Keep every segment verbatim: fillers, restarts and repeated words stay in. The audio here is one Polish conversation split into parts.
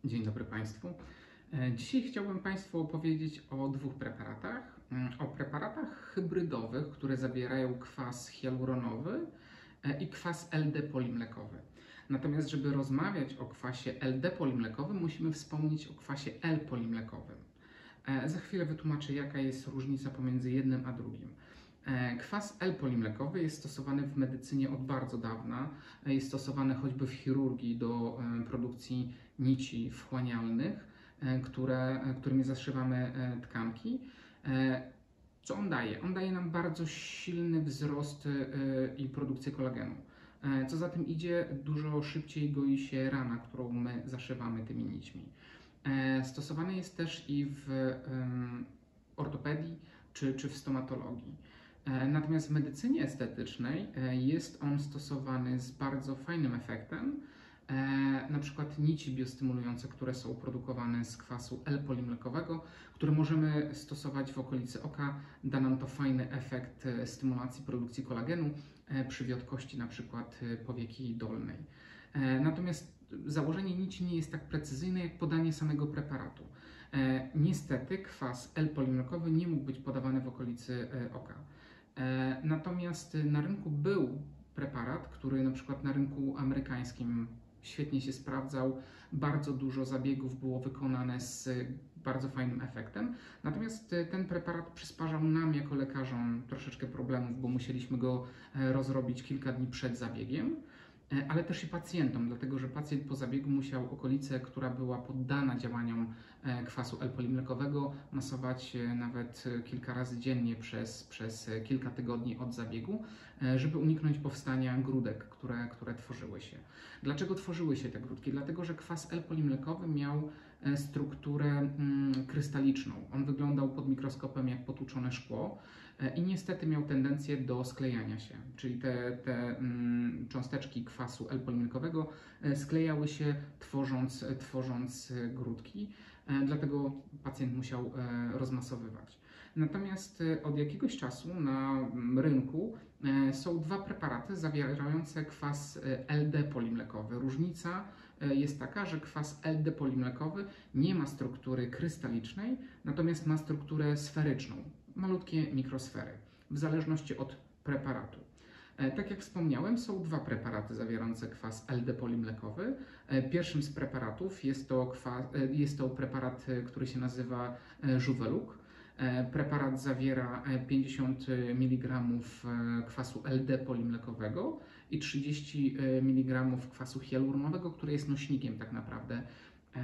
Dzień dobry Państwu. E, Dzisiaj chciałbym Państwu opowiedzieć o dwóch preparatach. Mm, O preparatach hybrydowych, które zawierają kwas hialuronowy e, i kwas L D polimlekowy. Natomiast, żeby rozmawiać o kwasie L D polimlekowym, musimy wspomnieć o kwasie L polimlekowym. E, Za chwilę wytłumaczę, jaka jest różnica pomiędzy jednym a drugim. E, Kwas L polimlekowy jest stosowany w medycynie od bardzo dawna. E, Jest stosowany choćby w chirurgii do e, produkcji nici wchłanialnych, e, które, e, którymi zaszywamy e, tkanki. E, Co on daje? On daje nam bardzo silny wzrost e, i produkcję kolagenu. E, Co za tym idzie, dużo szybciej goi się rana, którą my zaszywamy tymi nićmi. E, Stosowany jest też i w em, ortopedii czy, czy w stomatologii. E, Natomiast w medycynie estetycznej e, jest on stosowany z bardzo fajnym efektem. E, Na przykład nici biostymulujące, które są produkowane z kwasu L polimlekowego, który możemy stosować w okolicy oka. Da nam to fajny efekt e, stymulacji produkcji kolagenu e, przy wiotkości na przykład e, powieki dolnej. E, Natomiast założenie nici nie jest tak precyzyjne jak podanie samego preparatu. E, Niestety kwas L polimlekowy nie mógł być podawany w okolicy e, oka. E, Natomiast na rynku był preparat, który na przykład na rynku amerykańskim świetnie się sprawdzał, bardzo dużo zabiegów było wykonane z bardzo fajnym efektem. Natomiast e, ten preparat przysparzał nam jako lekarzom troszeczkę problemów, bo musieliśmy go e, rozrobić kilka dni przed zabiegiem. E, Ale też i pacjentom, dlatego że pacjent po zabiegu musiał okolicę, która była poddana działaniom e, kwasu L polimlekowego, masować e, nawet e, kilka razy dziennie przez, przez e, kilka tygodni od zabiegu, e, żeby uniknąć powstania grudek, które, które tworzyły się. Dlaczego tworzyły się te grudki? Dlatego, że kwas L polimlekowy miał e, strukturę mm, krystaliczną. On wyglądał pod mikroskopem jak potłuczone szkło e, i niestety miał tendencję do sklejania się, czyli te, te mm, cząsteczki kwasu L polimlekowego e, sklejały się, tworząc, e, tworząc e, grudki, e, dlatego pacjent musiał e, rozmasowywać. Natomiast e, od jakiegoś czasu na mm, rynku e, są dwa preparaty zawierające kwas e, L D polimlekowy. Różnica e, jest taka, że kwas L D polimlekowy nie ma struktury krystalicznej, natomiast ma strukturę sferyczną, malutkie mikrosfery, w zależności od preparatu. E, Tak jak wspomniałem, są dwa preparaty zawierające kwas L D polimlekowy. E, Pierwszym z preparatów jest to, kwas, e, jest to preparat, e, który się nazywa e, Juveluc. E, Preparat zawiera e, pięćdziesiąt miligramów e, kwasu L D polimlekowego i trzydzieści miligramów kwasu hialuronowego, który jest nośnikiem tak naprawdę e,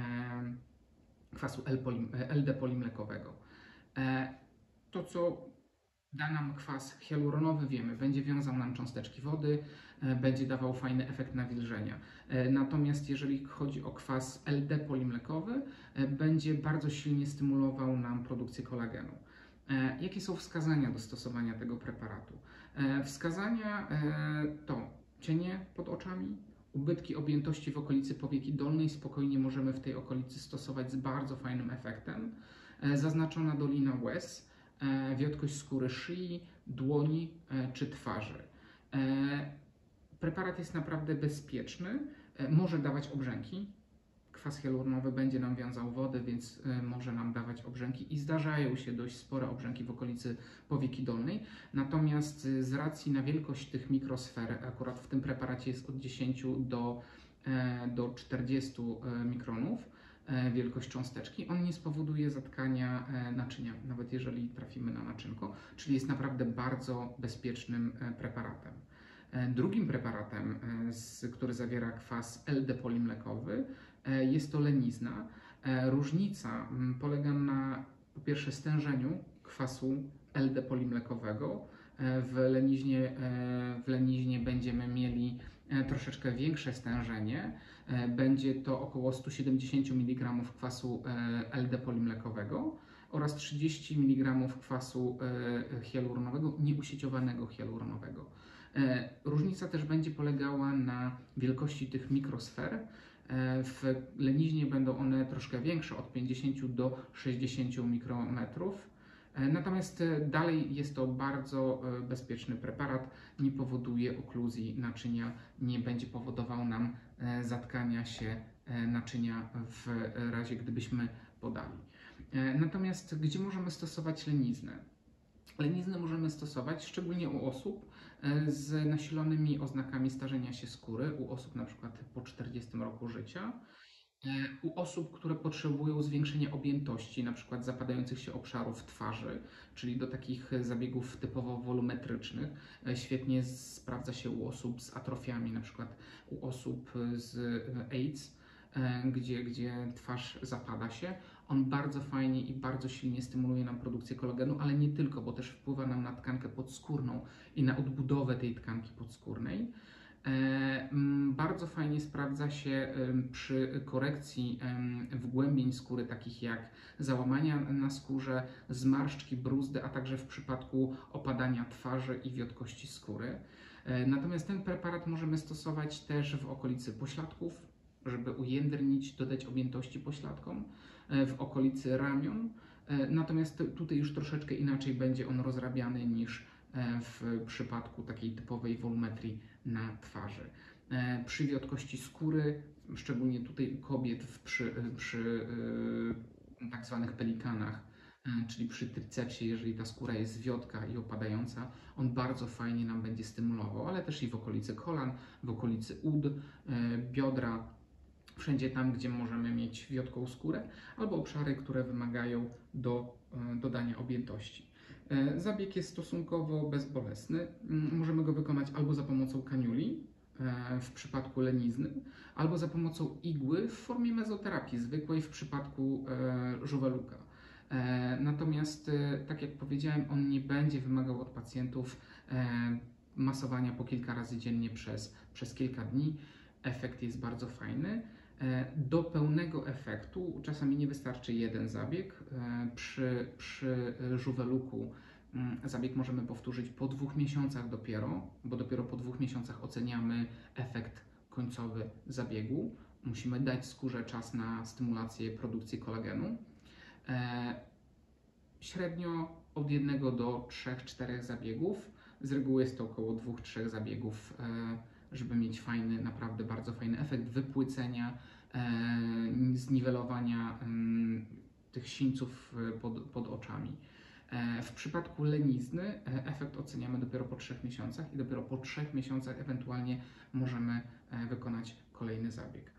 kwasu L polim, L D polimlekowego. E, To, co da nam kwas hialuronowy, wiemy, będzie wiązał nam cząsteczki wody, e, będzie dawał fajny efekt nawilżenia. E, Natomiast jeżeli chodzi o kwas L D polimlekowy, e, będzie bardzo silnie stymulował nam produkcję kolagenu. E, Jakie są wskazania do stosowania tego preparatu? E, Wskazania e, to cienie pod oczami, ubytki objętości w okolicy powieki dolnej, spokojnie możemy w tej okolicy stosować z bardzo fajnym efektem. E, Zaznaczona dolina łez, e, wiotkość skóry szyi, dłoni e, czy twarzy. E, Preparat jest naprawdę bezpieczny, e, może dawać obrzęki. Kwas hialuronowy będzie nam wiązał wodę, więc e, może nam dawać obrzęki i zdarzają się dość spore obrzęki w okolicy powieki dolnej. Natomiast e, z racji na wielkość tych mikrosfer, akurat w tym preparacie jest od dziesięciu do, e, do czterdziestu e, mikronów e, wielkość cząsteczki, on nie spowoduje zatkania e, naczynia, nawet jeżeli trafimy na naczynko, czyli jest naprawdę bardzo bezpiecznym e, preparatem. E, Drugim preparatem, e, z, który zawiera kwas L D polimlekowy, e, jest to lenizna. E, Różnica m, polega na po pierwsze stężeniu kwasu L D polimlekowego. E, W leniźnie, e, w leniźnie będziemy mieli e, troszeczkę większe stężenie. E, Będzie to około sto siedemdziesiąt miligramów kwasu e, L D polimlekowego oraz trzydzieści miligramów kwasu e, hialuronowego, nieusieciowanego hialuronowego. E, Różnica też będzie polegała na wielkości tych mikrosfer. E, W leniźnie będą one troszkę większe, od pięćdziesięciu do sześćdziesięciu mikrometrów, Natomiast dalej jest to bardzo bezpieczny preparat, nie powoduje okluzji naczynia, nie będzie powodował nam zatkania się naczynia w razie gdybyśmy podali. Natomiast gdzie możemy stosować leniznę? Leniznę możemy stosować szczególnie u osób z nasilonymi oznakami starzenia się skóry, u osób na przykład po czterdziestym roku życia, u osób, które potrzebują zwiększenia objętości, na przykład zapadających się obszarów twarzy, czyli do takich zabiegów typowo wolumetrycznych. Świetnie sprawdza się u osób z atrofiami, na przykład u osób z AIDS, gdzie, gdzie twarz zapada się. On bardzo fajnie i bardzo silnie stymuluje nam produkcję kolagenu, ale nie tylko, bo też wpływa nam na tkankę podskórną i na odbudowę tej tkanki podskórnej. Bardzo fajnie sprawdza się przy korekcji wgłębień skóry, takich jak załamania na skórze, zmarszczki, bruzdy, a także w przypadku opadania twarzy i wiotkości skóry. Natomiast ten preparat możemy stosować też w okolicy pośladków, żeby ujędrnić, dodać objętości pośladkom, w okolicy ramion. Natomiast tutaj już troszeczkę inaczej będzie on rozrabiany niż w przypadku takiej typowej wolumetrii na twarzy. Przy wiotkości skóry, szczególnie tutaj u kobiet w, przy, przy yy, tak zwanych pelikanach, yy, czyli przy tricepsie, jeżeli ta skóra jest wiotka i opadająca, on bardzo fajnie nam będzie stymulował, ale też i w okolicy kolan, w okolicy ud, yy, biodra, wszędzie tam, gdzie możemy mieć wiotką skórę, albo obszary, które wymagają do yy, dodania objętości. Zabieg jest stosunkowo bezbolesny. Możemy go wykonać albo za pomocą kaniuli w przypadku lenizny, albo za pomocą igły w formie mezoterapii zwykłej w przypadku żuweluka. Natomiast, tak jak powiedziałem, on nie będzie wymagał od pacjentów masowania po kilka razy dziennie przez, przez kilka dni. Efekt jest bardzo fajny. Do pełnego efektu czasami nie wystarczy jeden zabieg. Przy, przy żuweluku zabieg możemy powtórzyć po dwóch miesiącach dopiero, bo dopiero po dwóch miesiącach oceniamy efekt końcowy zabiegu. Musimy dać skórze czas na stymulację produkcji kolagenu. Średnio od jednego do trzech, czterech zabiegów. Z reguły jest to około dwóch, trzech zabiegów, żeby mieć fajny, naprawdę bardzo fajny efekt wypłycenia, zniwelowania tych sińców pod, pod oczami. W przypadku lenizny efekt oceniamy dopiero po trzech miesiącach i dopiero po trzech miesiącach ewentualnie możemy wykonać kolejny zabieg.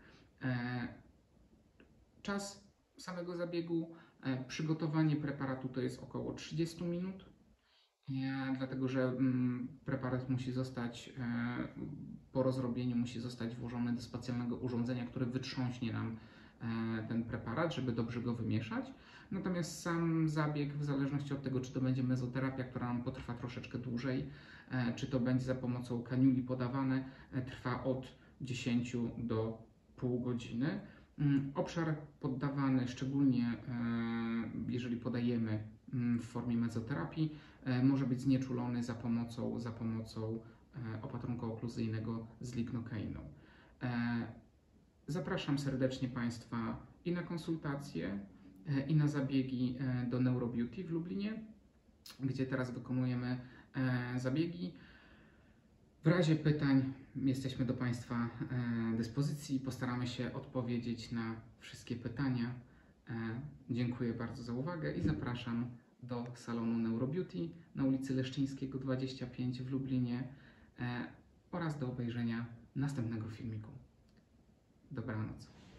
Czas samego zabiegu, przygotowanie preparatu to jest około trzydzieści minut, dlatego że preparat musi zostać, po rozrobieniu musi zostać włożony do specjalnego urządzenia, które wytrząśnie nam ten preparat, żeby dobrze go wymieszać. Natomiast sam zabieg, w zależności od tego, czy to będzie mezoterapia, która nam potrwa troszeczkę dłużej, czy to będzie za pomocą kaniuli podawane, trwa od dziesięciu do pół godziny. Obszar poddawany, szczególnie jeżeli podajemy w formie mezoterapii, może być znieczulony za pomocą, za pomocą opatrunku okluzyjnego z lignokainą. Zapraszam serdecznie Państwa i na konsultacje, i na zabiegi do NeuroBeauty w Lublinie, gdzie teraz wykonujemy zabiegi. W razie pytań jesteśmy do Państwa dyspozycji. Postaramy się odpowiedzieć na wszystkie pytania. Dziękuję bardzo za uwagę i zapraszam do salonu NeuroBeauty na ulicy Leszczyńskiego dwadzieścia pięć w Lublinie oraz do obejrzenia następnego filmiku. Dobranoc.